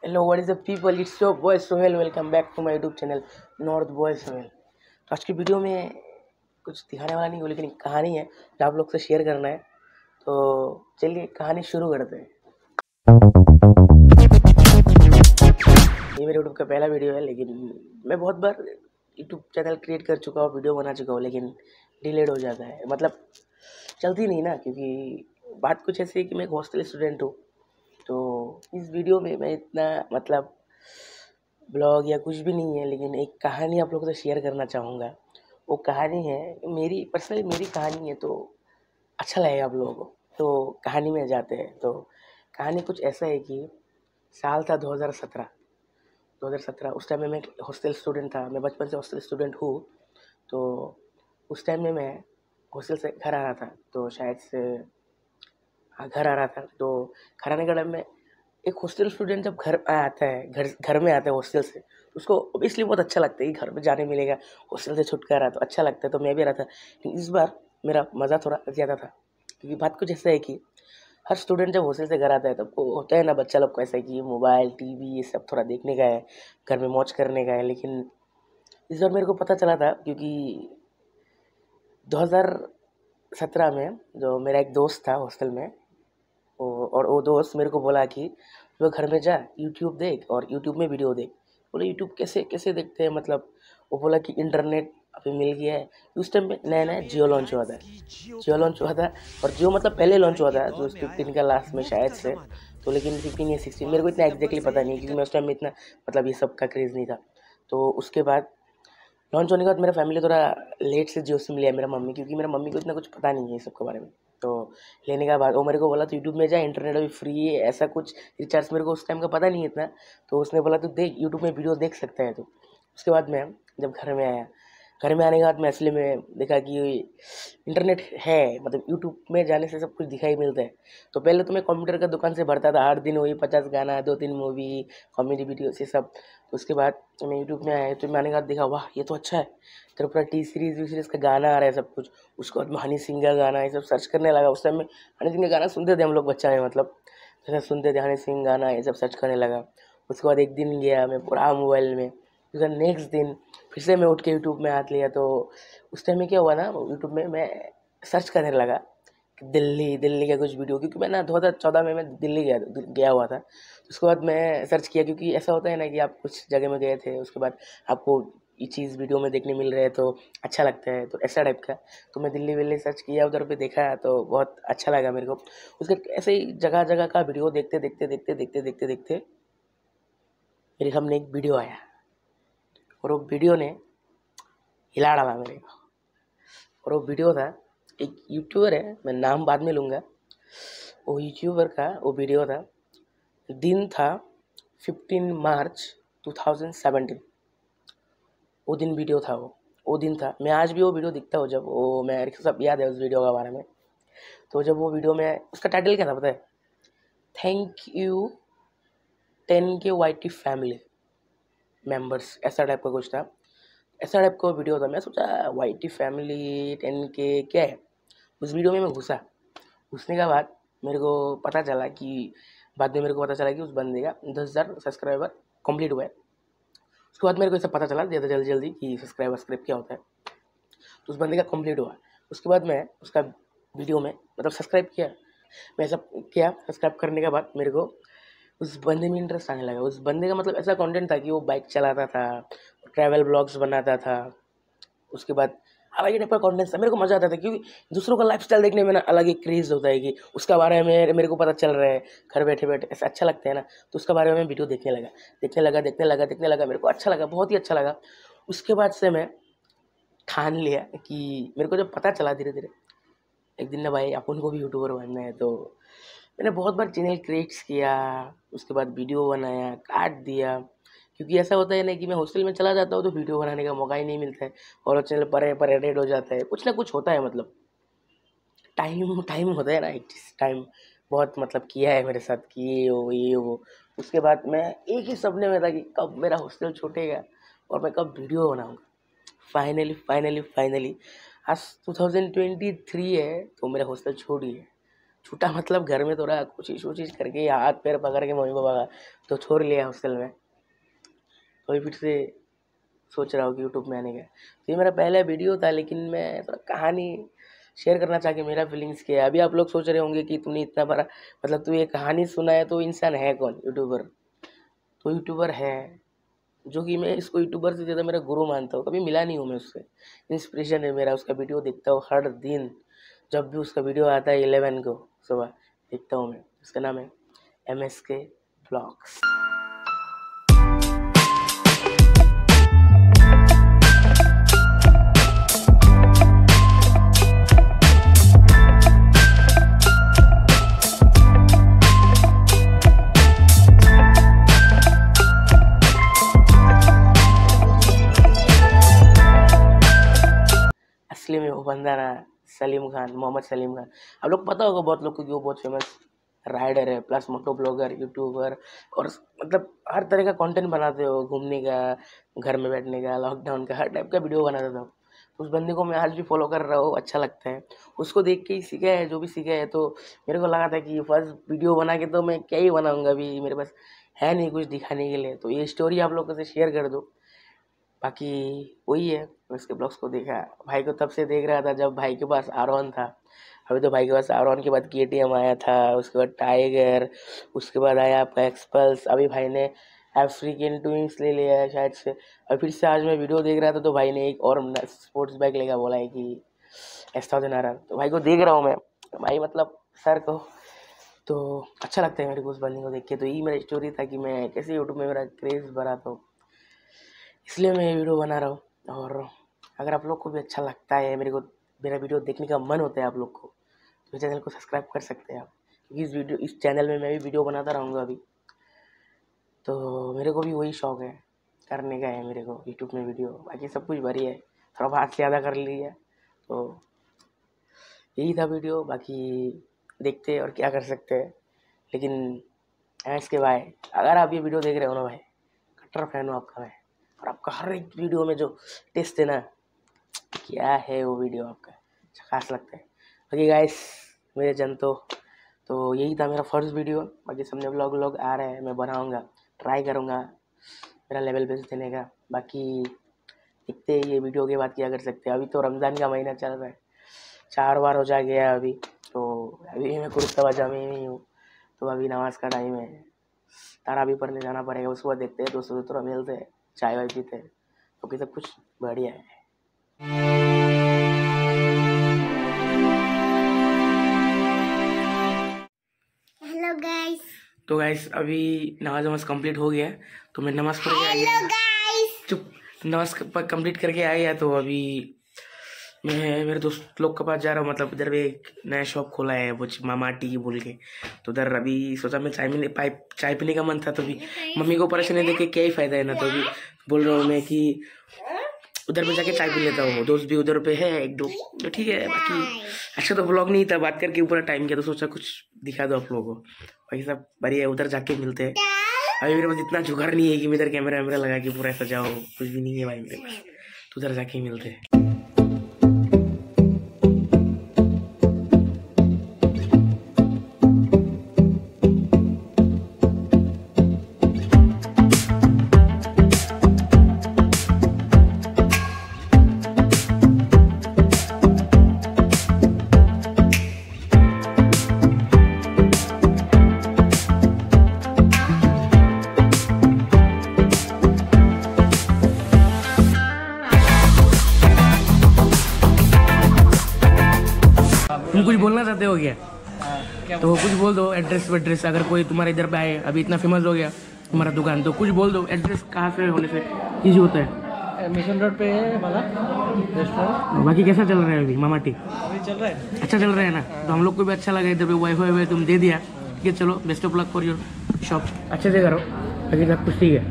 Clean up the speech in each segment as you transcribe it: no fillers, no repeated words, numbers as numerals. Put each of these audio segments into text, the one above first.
Hello, what is the people? It's your boy Sohel. Welcome back to my YouTube channel North Boy Sohel. तो आज की video में कुछ दिखाने वाला नहीं हूँ, लेकिन एक कहानी है जो आप लोग से शेयर करना है। तो चलिए कहानी शुरू करते हैं। ये मेरे यूट्यूब का पहला वीडियो है, लेकिन मैं बहुत बार यूट्यूब चैनल क्रिएट कर चुका हूँ, वीडियो बना चुका हूँ, लेकिन डिलेड हो जाता है, मतलब चलती नहीं ना। क्योंकि बात कुछ ऐसी है कि मैं एक हॉस्टल स्टूडेंट हूँ। तो इस वीडियो में मैं इतना मतलब ब्लॉग या कुछ भी नहीं है, लेकिन एक कहानी आप लोगों से शेयर करना चाहूँगा। वो कहानी है मेरी, पर्सनली मेरी कहानी है, तो अच्छा लगेगा आप लोगों को। तो कहानी में जाते हैं। तो कहानी कुछ ऐसा है कि साल था 2017। उस टाइम में मैं हॉस्टल स्टूडेंट था। मैं बचपन से हॉस्टल स्टूडेंट हूँ। तो उस टाइम में मैं हॉस्टल से घर आ रहा था, तो शायद से हाँ घर आ रहा था। तो घर आने के टाइम में एक हॉस्टल स्टूडेंट जब घर आता है, घर में आता है हॉस्टल से, तो उसको ऑब्वियसली बहुत अच्छा लगता है कि घर में जाने मिलेगा, हॉस्टल से छुटकारा, तो अच्छा लगता है। तो मैं भी रहा था, लेकिन इस बार मेरा मज़ा थोड़ा ज़्यादा था। क्योंकि बात कुछ ऐसा है कि हर स्टूडेंट जब हॉस्टल से घर आता है तब वो होता है ना, बच्चा लोग को ऐसा है कि मोबाइल टीवी ये सब थोड़ा देखने का है, घर में मौज करने का है। लेकिन इस बार मेरे को पता चला था, क्योंकि 2017 में जो मेरा एक दोस्त था हॉस्टल में, और वो दोस्त मेरे को बोला कि वो घर में जा, यूट्यूब देख और यूट्यूब में वीडियो देख। बोले यूट्यूब कैसे कैसे देखते हैं, मतलब वो बोला कि इंटरनेट अभी मिल गया है। उस टाइम में नया नया जियो लॉन्च हुआ था, और जियो मतलब पहले लॉन्च हुआ था, जो 15 का लास्ट में शायद से। तो लेकिन 15 या 16 मेरे को इतना एग्जैक्टली पता नहीं, क्योंकि मैं उस टाइम में इतना मतलब ये सब का क्रेज़ नहीं था। तो उसके बाद लॉन्च होने के बाद मेरा फैमिली थोड़ा लेट से जियो सिम लिया, मेरा मम्मी, क्योंकि मेरा मम्मी को इतना कुछ पता नहीं है इस सब के बारे में। तो लेने के बाद वो मेरे को बोला तो यूट्यूब में जा, इंटरनेट अभी फ्री है, ऐसा कुछ रिचार्ज मेरे को उस टाइम का पता नहीं है इतना। तो उसने बोला तू देख, यूट्यूब में वीडियो देख सकता है। तो उसके बाद मैं जब घर में आया, घर में आने के बाद मैं असली में देखा कि इंटरनेट है, मतलब यूट्यूब में जाने से सब कुछ दिखाई मिलता है। तो पहले तो मैं कंप्यूटर का दुकान से भरता था, 8 दिन वही 50 गाना, 2-3 मूवी, कॉमेडी वीडियो से सब। तो उसके बाद मैं यूट्यूब में आया, तो मैं आने के बाद देखा, वाह ये तो अच्छा है, तेरे पूरा टी सीरीज़ वी सीरीज़ का गाना आ रहा है सब कुछ। उसके बाद मैं हनी सिंह का गाना ये सब सर्च करने लगा। उस टाइम में हनी सिंह का गाना सुनते थे हम लोग बच्चा में, मतलब जैसा सुनते थे हनी सिंह गाना, ये सब सर्च करने लगा। उसके बाद एक दिन गया मैं पूरा मोबाइल में, फिर नेक्स्ट दिन फिर से मैं उठ के यूट्यूब में हाथ लिया। तो उस टाइम में क्या हुआ ना, यूट्यूब में मैं सर्च करने लगा कि दिल्ली का कुछ वीडियो, क्योंकि मैं ना 2014 में मैं दिल्ली गया हुआ था। उसके बाद मैं सर्च किया, क्योंकि ऐसा होता है ना कि आप कुछ जगह में गए थे, उसके बाद आपको ये चीज़ वीडियो में देखने मिल रहे हैं तो अच्छा लगता है, तो ऐसा टाइप का। तो मैं दिल्ली सर्च किया, उधर पे देखा तो बहुत अच्छा लगा मेरे को। उसके ऐसे ही जगह जगह का वीडियो देखते मेरे सामने एक वीडियो आया, और वो वीडियो ने हिला डाला मेरे को। और वो वीडियो था, एक यूट्यूबर है, मैं नाम बाद में लूँगा, वो यूट्यूबर का वो वीडियो था। दिन था 15 मार्च 2017, वो दिन वीडियो था। वो दिन था, मैं आज भी वो वीडियो दिखता हूँ, जब वो मेरे को सब याद है उस वीडियो के बारे में। तो जब वो वीडियो में उसका टाइटल क्या था पता है? Thank you 10K YT family members, ऐसा टाइप का कुछ था। ऐसा टाइप का वीडियो था। मैं सोचा YT फैमिली 10K क्या है। उस वीडियो में मैं घुसा। घुसने के बाद मेरे को पता चला कि उस बंदे का 10,000 सब्सक्राइबर कंप्लीट हुआ है। उसके बाद मेरे को ऐसा पता चला ज़्यादा जल्दी कि सब्सक्राइब क्या होता है। तो उस बंदे का कंप्लीट हुआ। उसके बाद मैं उसका वीडियो में मतलब सब्सक्राइब किया। मैं ऐसा किया, सब्सक्राइब करने के बाद मेरे को उस बंदे में इंटरेस्ट आने लगा। उस बंदे का मतलब ऐसा कंटेंट था कि वो बाइक चलाता था, ट्रैवल ब्लॉग्स बनाता था। उसके बाद अलग ही टाइप का कंटेंट था, मेरे को मज़ा आता था, क्योंकि दूसरों का लाइफस्टाइल देखने में ना अलग ही क्रेज़ होता है कि उसका बारे में मेरे को पता चल रहा है, घर बैठे बैठे ऐसा अच्छा लगता है ना। तो उसके बारे में मैं वीडियो देखने लगा, मेरे को अच्छा लगा, बहुत ही अच्छा लगा। उसके बाद से मैं ठान लिया कि मेरे को जब पता चला धीरे धीरे, एक दिन ना भाई अपन को भी यूट्यूबर बनना है। तो मैंने बहुत बार चैनल क्रिएट्स किया, उसके बाद वीडियो बनाया, काट दिया। क्योंकि ऐसा होता है ना कि मैं हॉस्टल में चला जाता हूँ तो वीडियो बनाने का मौका ही नहीं मिलता है, और वो चैनल पर एडिट हो जाता है, कुछ ना कुछ होता है, मतलब टाइम होता है ना, टाइम बहुत मतलब किया है मेरे साथ कि ये वो। उसके बाद मैं एक ही सपने में था कि कब मेरा हॉस्टल छूटेगा और मैं कब वीडियो बनाऊँगा। फाइनली आज 2023 है, तो मेरा हॉस्टल छोड़ ही है। छूटा मतलब घर में थोड़ा कोशिश करके हाथ पैर पकड़ के मम्मी पापा का तो छोड़ लिया हॉस्टल में। तो अभी फिर से सोच रहा हूँ कि यूट्यूब में आने का। तो ये मेरा पहला वीडियो था, लेकिन मैं थोड़ा कहानी शेयर करना चाह के मेरा फीलिंग्स क्या है। अभी आप लोग सोच रहे होंगे कि तूने इतना बड़ा मतलब तू ये कहानी सुना है, तो इंसान है कौन? यूट्यूबर। तो यूट्यूबर है जो कि मैं इसको यूट्यूबर से ज़्यादा मेरा गुरु मानता हूँ। कभी मिला नहीं हूँ मैं उससे, इंस्पिरेशन है मेरा। उसका वीडियो देखता हूँ हर दिन, जब भी उसका वीडियो आता है 11 को सुबह देखता हूँ मैं। उसका नाम है MSK Vlogs। असली में वो बंदा ना सलीम खान, मोहम्मद सलीम खान। आप लोग पता होगा बहुत लोग को कि वो बहुत फेमस राइडर है, प्लस मोटो ब्लॉगर, यूट्यूबर, और मतलब हर तरह का कंटेंट बनाते हो, घूमने का, घर में बैठने का, लॉकडाउन का, हर टाइप का वीडियो बनाता था। उस बंदे को मैं आज भी फॉलो कर रहा हूँ, अच्छा लगता है। उसको देख के ही सीखा है जो भी सीखा है। तो मेरे को लगा था कि फर्स्ट वीडियो बना के तो मैं क्या ही बनाऊँगा, अभी मेरे पास है नहीं कुछ दिखाने के लिए, तो ये स्टोरी आप लोगों से शेयर कर दो। बाकी वही है, उसके ब्लॉग्स को देखा, भाई को तब से देख रहा था जब भाई के पास R1 था। अभी तो भाई के पास R1 के बाद KTM आया था, उसके बाद टाइगर, उसके बाद आया आपका एक्सपल्स। अभी भाई ने अफ्रीकन ट्विंस ले लिया है शायद से। और फिर से आज मैं वीडियो देख रहा था तो भाई ने एक और स्पोर्ट्स बाइक लेगा, बोला है कि S1000RR। तो भाई को देख रहा हूँ मैं, भाई मतलब सर को तो अच्छा लगता है मेरे को उस बंदे को देख के। तो यही मेरा स्टोरी था कि मैं कैसे यूट्यूब में मेरा क्रेज़ बढ़ा, तो इसलिए मैं ये वीडियो बना रहा हूँ। और अगर आप लोग को भी अच्छा लगता है, मेरा वीडियो देखने का मन होता है आप लोग को, तो चैनल को सब्सक्राइब कर सकते हैं आप, क्योंकि इस चैनल में मैं भी वीडियो बनाता रहूँगा अभी। तो मेरे को भी वही शौक़ है, करने का है मेरे को यूट्यूब में वीडियो। बाकी सब कुछ बढ़िया है, थोड़ा बात ज़्यादा कर लिया, तो यही था वीडियो। बाकी देखते और क्या कर सकते हैं। लेकिन इसके भाई, अगर आप ये वीडियो देख रहे हो ना भाई, कट्टर फैन हो आपका मैं, और आपका हर एक वीडियो में जो टेस्ट है ना, क्या है वो वीडियो आपका, झकास लगता है। बाकी गाइस मेरे जन तो यही था मेरा फर्स्ट वीडियो। बाकी सामने व्लॉग आ रहे हैं, मैं बनाऊंगा, ट्राई करूंगा मेरा लेवल बेस्ट देने का। बाकी देखते हैं ये वीडियो के बाद क्या कर सकते हैं। अभी तो रमज़ान का महीना चल रहा है, 4 बार हो जा गया अभी। तो अभी मैं कुर्ता पजामे में ही हूँ, तो अभी नमाज़ का टाइम है, तरावी पढ़ने जाना पड़ेगा। उसके बाद देखते हैं, दोस्तों से थोड़ा मिलते हैं, चाय वाय पीते हैं। तो सब कुछ बढ़िया है। Hello guys. तो गाइस अभी नमाज कंप्लीट हो गया, तो मैं नमाज पढ़ के आ गया। Hello guys. चुप, नमाज कंप्लीट करके आ गया। तो अभी मैं मेरे दोस्त लोग के पास जा रहा हूँ। मतलब इधर भी एक नया शॉप खोला है, वो मामा टी बोल के। तो उधर अभी सोचा मैं चाय पीने का मन था, तो अभी मम्मी को परेशानी देख के क्या ही फायदा है ना। तो अभी बोल रहा हूँ मैं कि उधर में जाके चाय पी लेता हूँ। दोस्त भी उधर पे है एक दो, तो ठीक है। बाकी अच्छा तो व्लॉग नहीं था, बात करके ऊपर टाइम किया, तो सोचा कुछ दिखा दो आप लोगों को। बाकी सब बढ़िया, उधर जाके मिलते हैं। अभी मेरे पास इतना जुगाड़ नहीं है कि मैं इधर कैमरा लगा के पूरा ऐसा जाओ, कुछ भी नहीं है भाई मेरे पास। तो उधर जाके मिलते हैं। तुम कुछ बोलना चाहते हो क्या? तो कुछ बोल दो, एड्रेस अगर कोई तुम्हारे इधर पे आए, अभी इतना फेमस हो गया तुम्हारा दुकान, तो कुछ बोल दो। एड्रेस कहाँ से होने से ईजी होता है? मिशन रोड पे है हमारा रेस्टोरेंट। बाकी कैसा चल रहा है अभी मामा टी? अभी चल रहा है, अच्छा चल रहा है ना? तो हम लोग को भी अच्छा लगा, इधर पे वाईफाई तुम दे दिया, ठीक है। चलो best of luck for your shop, अच्छे से करो। बाकी सब कुछ ठीक है।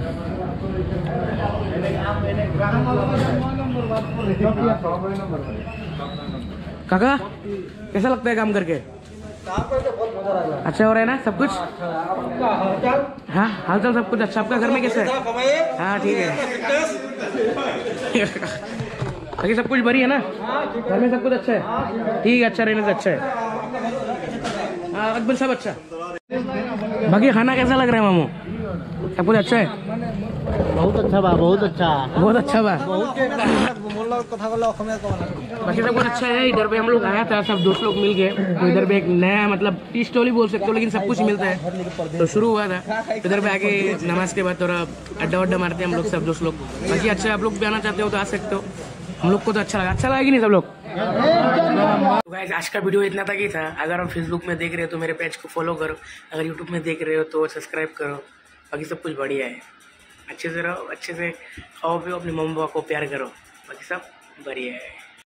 काका कैसा लगता है काम करके? अच्छा हो रहा है ना सब कुछ? हाँ हालचाल सब कुछ अच्छा। आपका घर में कैसा है? हाँ ठीक है। बाकी सब कुछ बढ़िया है ना? घर में सब कुछ अच्छा है? ठीक है, अच्छा रहने से अच्छा है। अकबर सब अच्छा। बाकी खाना कैसा लग रहा है मामू? सब कुछ अच्छा है? बहुत अच्छा बा, बहुत अच्छा, बहुत अच्छा बा। बहुत बाकी सब कुछ अच्छा है। इधर पे हम लोग आया था सब दोस्त लोग मिल के, तो इधर पे एक नया मतलब टी स्टॉल ही बोल सकते हो, लेकिन सब कुछ मिलता है। तो शुरू हुआ था इधर पे आके, नमाज के बाद थोड़ा अड्डा वड्डा मारते हैं हम लोग सब दोस्त लोग। बाकी अच्छा, आप लोग भी आना चाहते हो तो आ सकते हो। हम लोग को तो अच्छा लगा कि नहीं सब लोग? तो गाइस आज का वीडियो इतना तक ही था। अगर आप फेसबुक में देख रहे हो तो मेरे पेज को फॉलो करो, अगर यूट्यूब में देख रहे हो तो सब्सक्राइब करो। बाकी सब कुछ बढ़िया है, अच्छे से रहो, अच्छे से खाओ पियो, अपनी मम्मी पापा को प्यार करो, बाकी सब बढ़िया है।